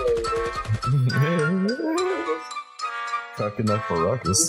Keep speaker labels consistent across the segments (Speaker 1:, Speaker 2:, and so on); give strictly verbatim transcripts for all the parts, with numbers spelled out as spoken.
Speaker 1: Cracking up for ruckus.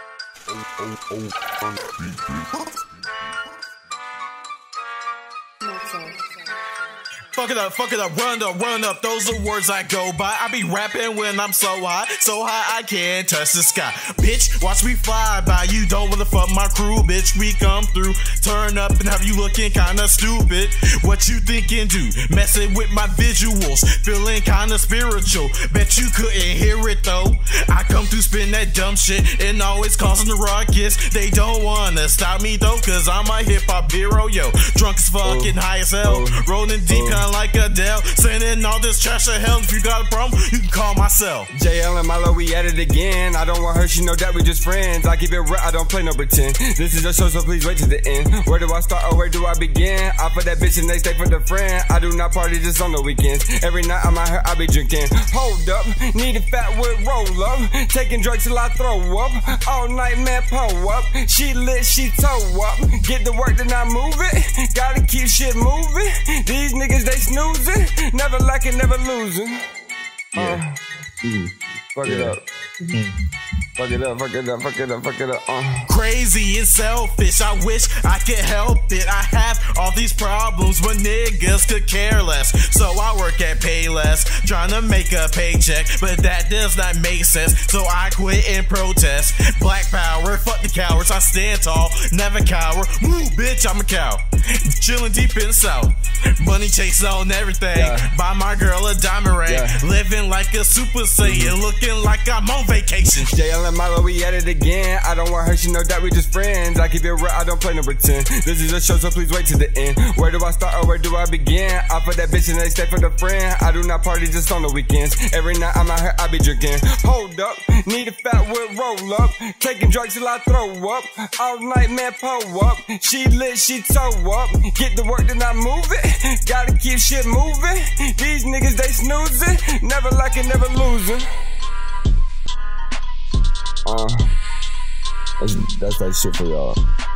Speaker 2: Fuck it up, fuck it up, run up, run up, those are words I go by. I be rapping when I'm so high, so high I can't touch the sky. Bitch, watch me fly by, you don't wanna fuck my crew, bitch. We come through, turn up and have you looking kinda stupid. What you thinking, dude? Messing with my visuals, feeling kinda spiritual. Bet you couldn't hear it though. I come through spin that dumb shit and always causing the ruckus. They don't wanna stop me though, cause I'm a hip hop hero, yo. Drunk as fucking, high as hell, rolling deep, kinda like Adele, sending all this trash to hell. If you got a problem, you can call myself.
Speaker 3: J L and Milo, we at it again. I don't want her, she know that we just friends. I keep it real, I don't play no pretend. This is a show, so please wait to the end. Where do I start or where do I begin? I for that bitch and they stay for the friend. I do not party just on the weekends. Every night I'm out here, I be drinking. Hold up, need a fat wood roll up. Taking drugs till I throw up. All night, man, pull up. She lit, she toe up. Get the work, then I move it. Gotta keep shit moving. These niggas, they snoozing, never lacking, never losing.
Speaker 1: Yeah.
Speaker 3: Uh, mm. Fuck it up. Mm. Fuck it up, fuck it up, fuck it up, fuck it up. Uh.
Speaker 2: Crazy and selfish, I wish I could help it. I have all these problems, but niggas could care less. So I work at Payless, trying to make a paycheck, but that does not make sense. So I quit and protest. Black power, fuck the cowards, I stand tall, never cower. Woo, bitch, I'm a cow. Chilling deep in the south, money chasing on everything. Yeah. Buy my girl a diamond ring, yeah. Living like a super saiyan, looking like I'm on vacation.
Speaker 3: J L and Milo, we at it again. I don't want her, she know that we just friends. I keep it real, I don't play no pretend. This is a show, so please wait to the end. Where do I start or where do I begin? I for that bitch and they stay for the friend. I do not party just on the weekends. Every night I'm out here, I be drinking. Hold up, need a fat wood roll up. Taking drugs till I throw up. All night, man, pull up. She lit, she toe up. Get the work, then I move it. Gotta keep shit moving. These niggas, they snoozing. Never lacking, never losing. Uh, that's, that's that shit for y'all.